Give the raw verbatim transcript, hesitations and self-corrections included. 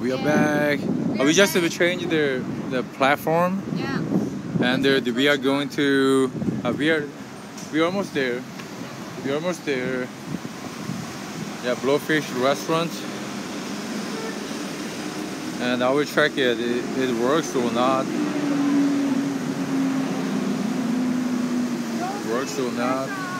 we are back. Uh, we just have changed the the platform. Yeah. And uh, we are going to. Uh, we are we are almost there. We're almost there. Yeah, blowfish restaurant. And I will check it. It, it works or not. Works or not.